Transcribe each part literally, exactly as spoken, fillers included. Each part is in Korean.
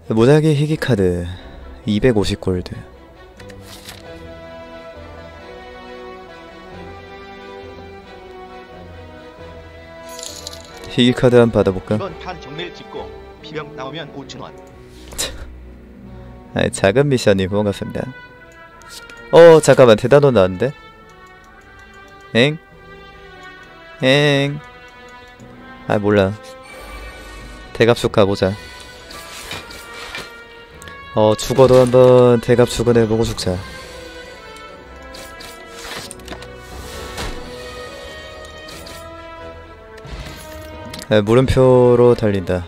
모자기 희귀 카드 이백오십 골드. 희귀 카드 한번 받아볼까? 이번 판 정밀 찍고 피병 나오면 오천 원. 아, 작은 미션님 고맙습니다. 어 잠깐만 대단원 나왔는데? 엥? 엥? 아 몰라. 대갑축 가보자. 어 죽어도 한번 대갑축은 해보고 죽자. 아, 물음표로 달린다.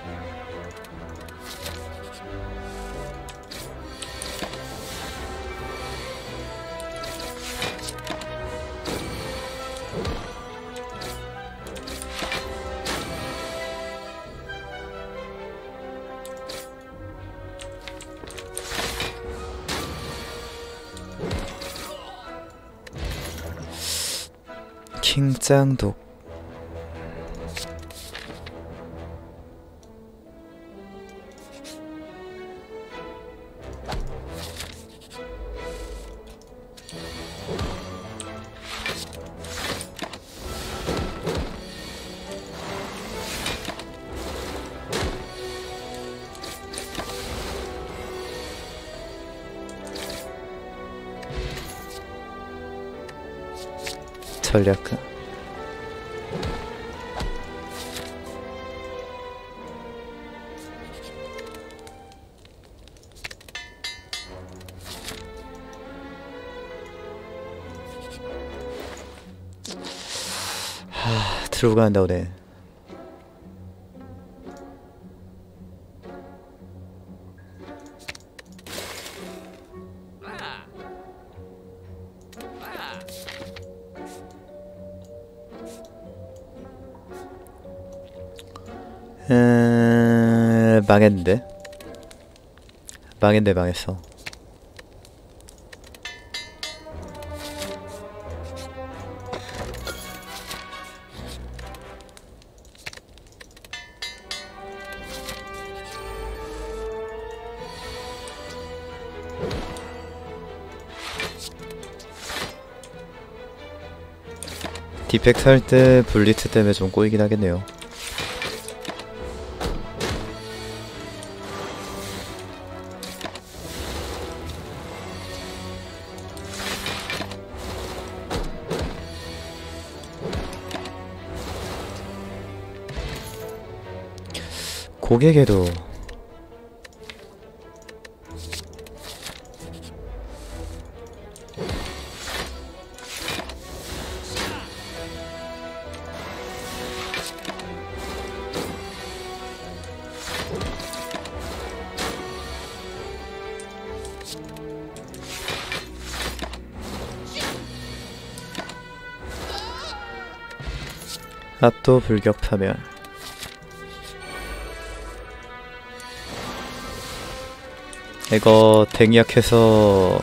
킹짱독. 전략가. 하, 들어가 간다 오네. 음... 망했는데? 망했네 망했어. 디펙트 할 때 블리트 때문에 좀 꼬이긴 하겠네요. 고객에도 압도 불격 파멸. 이거 댕약해서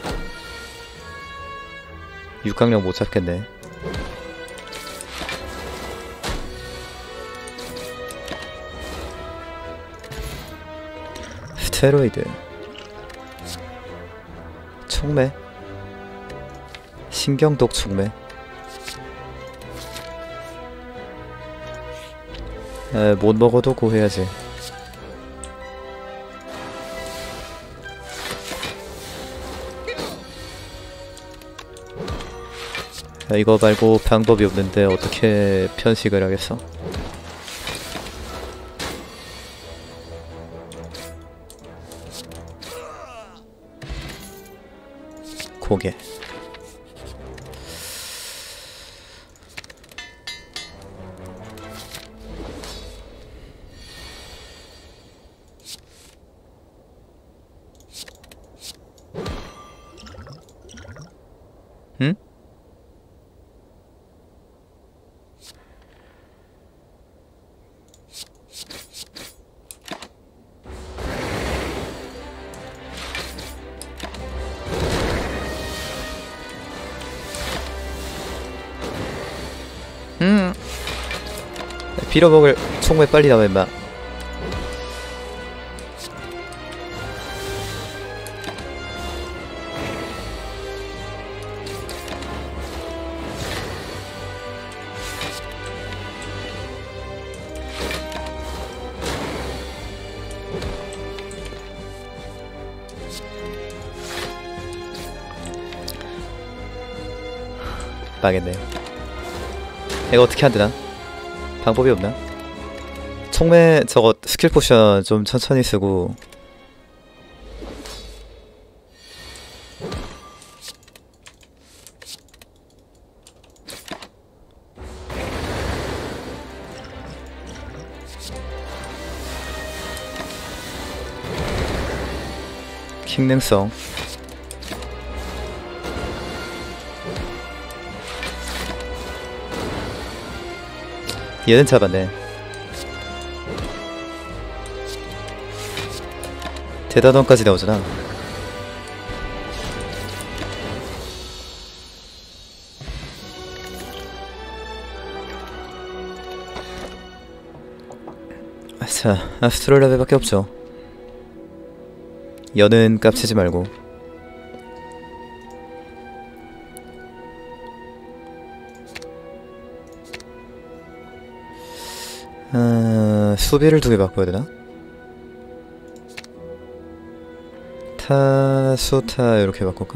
육강력 못 잡겠네. 스테로이드 촉매 신경독 촉매. 에, 못 먹어도 고해야지. 야, 이거 말고 방법이 없는데 어떻게 편식을 하겠어? 고개. 응? 음. 빌어먹을 총매 빨리 나와 임마. 망했네. 이거 어떻게 안되나? 방법이 없나? 총매 저거 스킬 포션 좀 천천히 쓰고 킥 능성 얘는 잡았네. 대단원까지 나오잖아. 자, 아스트롤 레벨밖에 없죠. 여는 깝치지 말고. 아, 수비를 두 개 바꿔야 되나? 타, 수타 이렇게 바꿀까?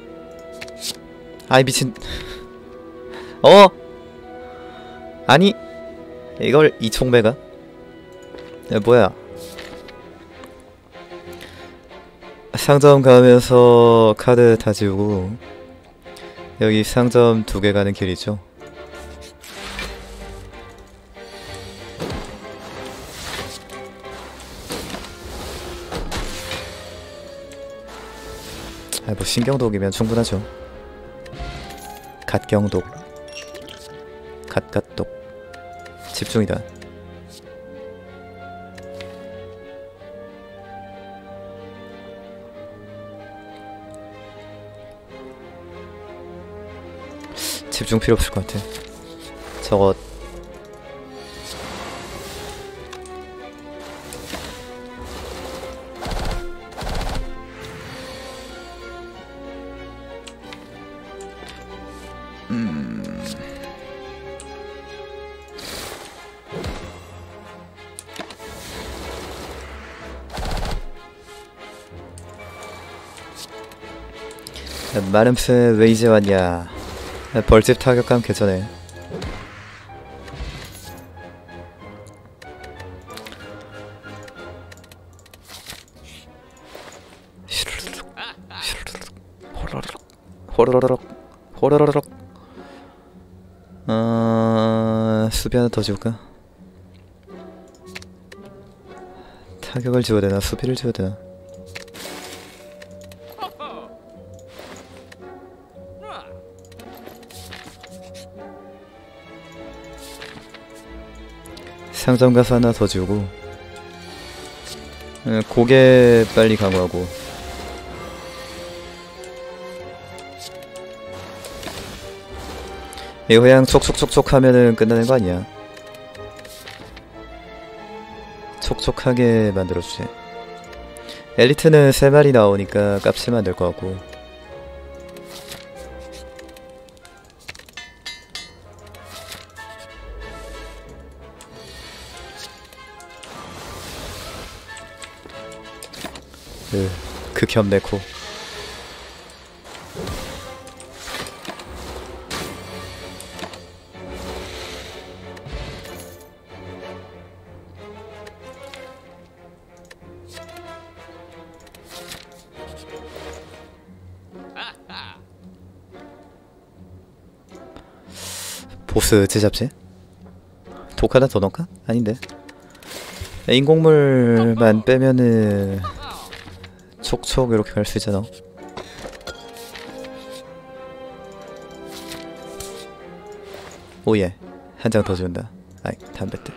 아이 미친. 어? 아니 이걸 이 총매가? 야 뭐야? 상점 가면서 카드 다 지우고 여기 상점 두 개 가는 길이죠. 아, 뭐 신경독이면 충분하죠. 갓경독, 갓갓독, 집중이다. 집중 필요 없을 것 같아. 저거 음... 마름스 왜 이제 왔냐? 벌집 타격감 개전해. 호로로록 호로로록. 어... 수비 하나 더 지울까? 타격을 지워야 되나? 수비를 지워야 되나? 상점 가서 하나 더 지우고 어, 고개 빨리 강화하고 이거 그냥 촉촉촉촉 하면은 끝나는 거 아니야? 촉촉하게 만들어주지. 엘리트는 세 마리 나오니까 깝치면 안 될 것 같고 으, 극혐 네코. 보스 제잡지? 독 하나 더 넣을까? 아닌데. 인공물만 빼면은 촉촉 이렇게 갈 수 있잖아. 오예, 한 장 더 지운다. 아이, 담뱃대.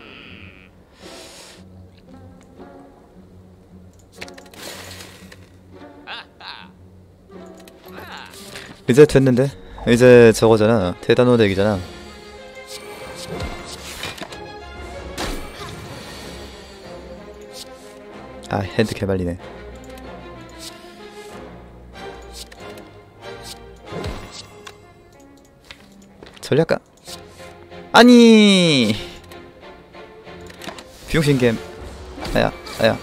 이제 됐는데? 이제 저거잖아. 대단호 덱이잖아. 아 핸드 개발리네. 전략가 아니 비용신겜. 아야 아야.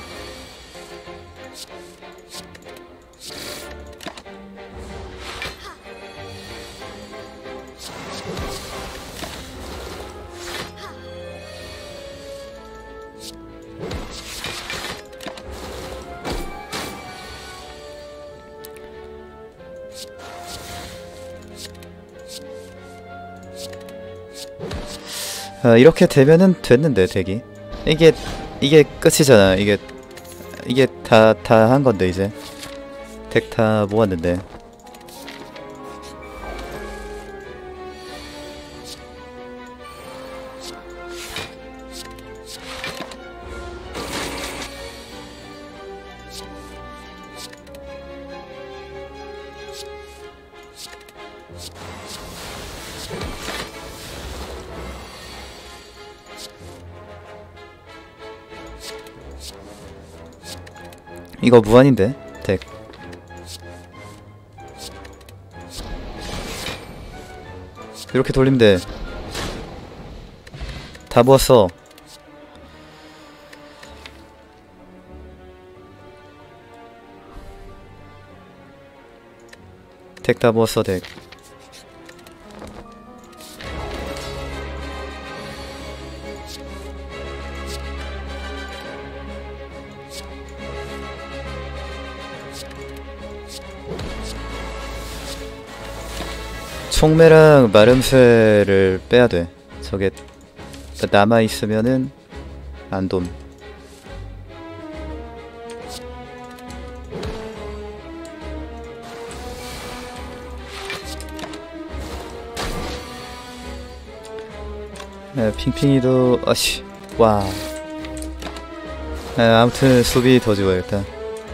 어, 이렇게 되면은 됐는데 덱이 이게 이게 끝이잖아. 이게 이게 다 다 한 건데 이제 덱 다 모았는데. 이거 무한인데 덱. 이렇게 돌리면 돼. 다 모았어. 덱 다 모았어 덱. 총매랑 마름쇠를 빼야돼. 저게 남아있으면은 안돔. 네, 핑핑이도 아씨 와. 네, 아무튼 수비 더 좋아야겠다.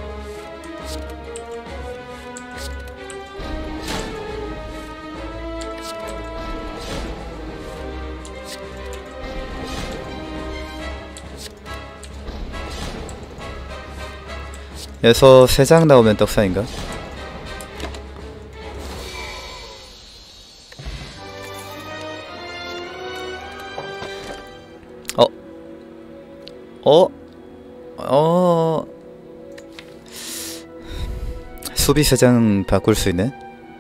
여기서 세 장 나오면 떡상인가? 어? 어? 어? 수비 세 장 바꿀 수 있네?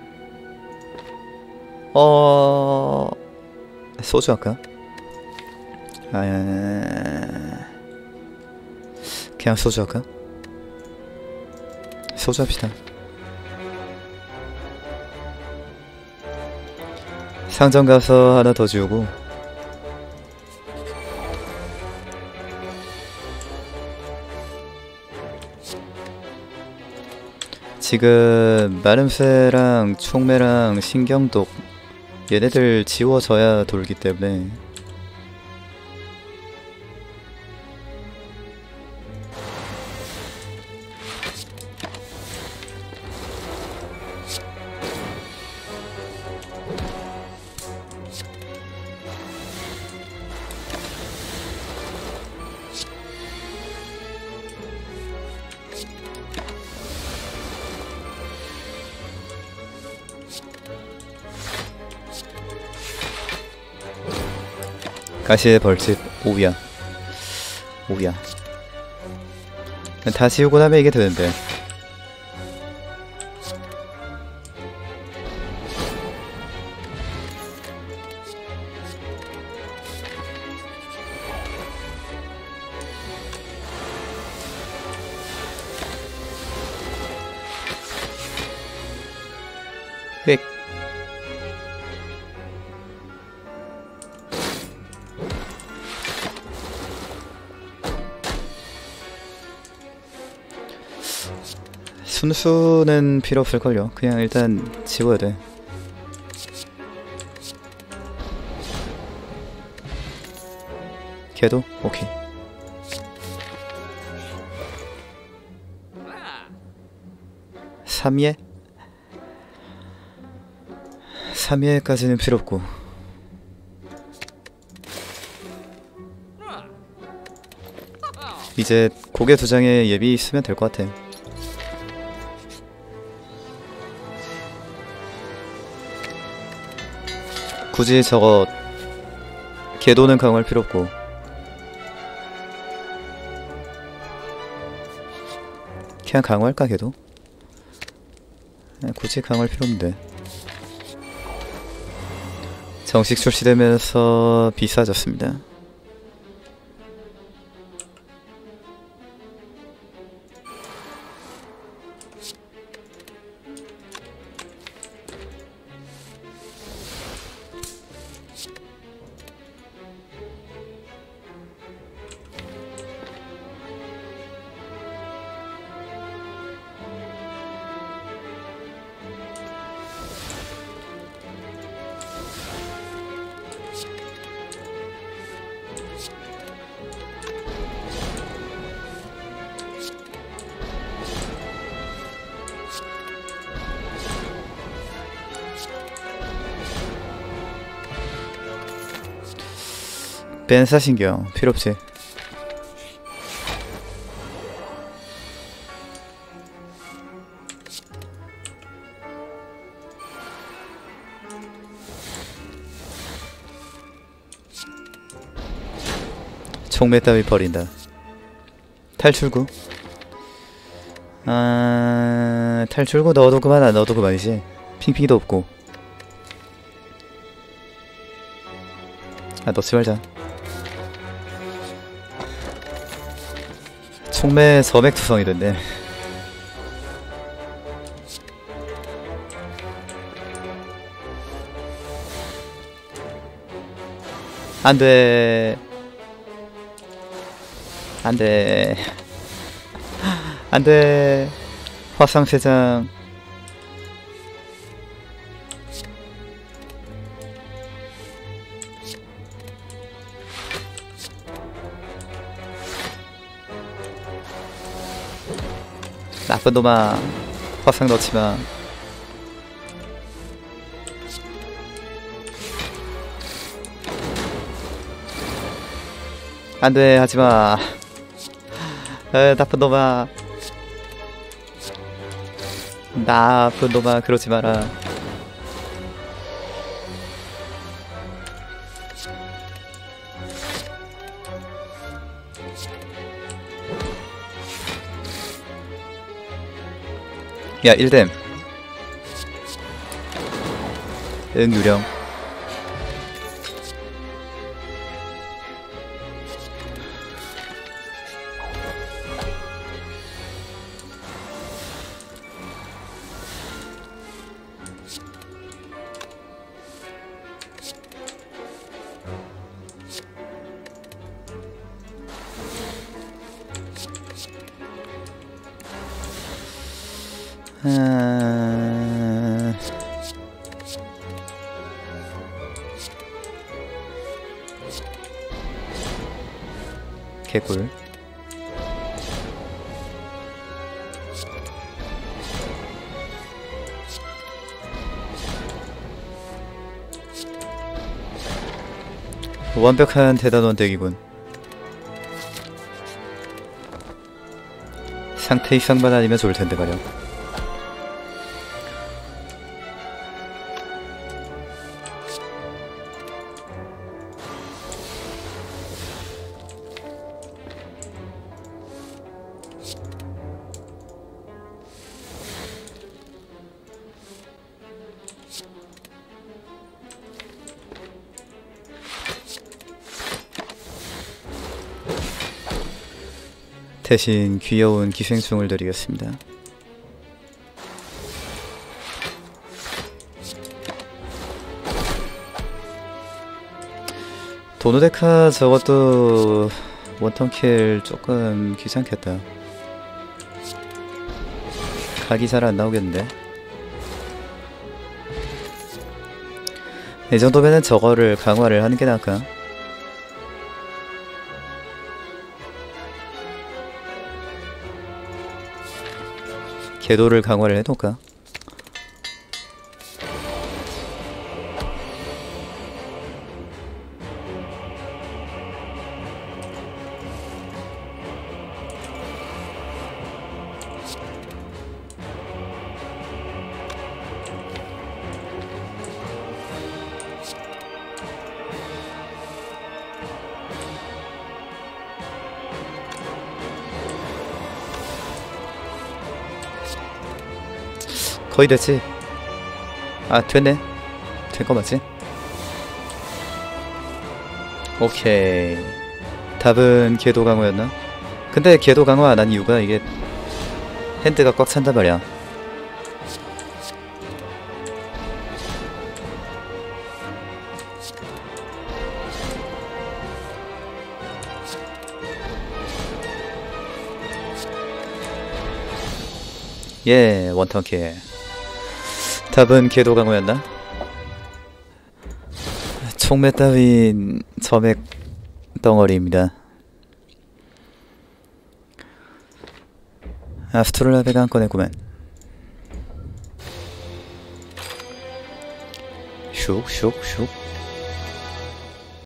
어... 소주 할까? 아... 그냥 소주 할까? 소주 합시다. 상점 가서 하나 더 지우고 지금 마름쇠랑 총매랑 신경독 얘네들 지워져야 돌기 때문에 가시의 벌집 오야 오야 다 지우고 나면 이게 되는데. 획 순수는 필요 없을걸요. 그냥 일단 지워야 돼. 걔도? 오케이. 삼 예? 삼 예까지는 필요 없고. 이제 고개 두 장에 예비 쓰면 될 것 같아. 굳이 저거 궤도는 강화할 필요 없고. 그냥 강화할까 궤도? 굳이 강화할 필요 없는데. 정식 출시되면서 비싸졌습니다. 벤사신경 필요 없지. 총매 따위 버린다. 탈출구. 아... 탈출구 넣어도 그만 안 넣어도 그만이지. 핑핑이도 없고. 아 넣지 말자. 총매 서맥 투성이던데. 안돼. 안돼. 안돼. 화상 세장. 나쁜 놈아. 화상 넣지마. 안돼 하지마. 에 나쁜 놈아. 나쁜 놈아 그러지 마라. 야 일뎀. 응 유령. 아... 개꿀. 완벽한 대단원 덱이군. 상태 이상만 아니면 좋을텐데 말이야. 대신 귀여운 기생충을 드리겠습니다. 도노데카 저것도 원턴킬 조금 귀찮겠다. 각이 잘 안 나오겠는데. 이 정도면은 저거를 강화를 하는 게 나을까? 궤도를 강화를 해놓을까? 거의 됐지. 아 됐네. 된 거 맞지? 오케이. 답은 궤도 강화였나? 근데 궤도 강화 안 한 이유가 이게 핸드가 꽉 찬단 말이야. 예, 원턴킬. 답은 궤도 강화였나? 총매 따윈 점액 덩어리입니다. 아스트롤라베가 한 건에 구맨. 슉, 슉, 슉.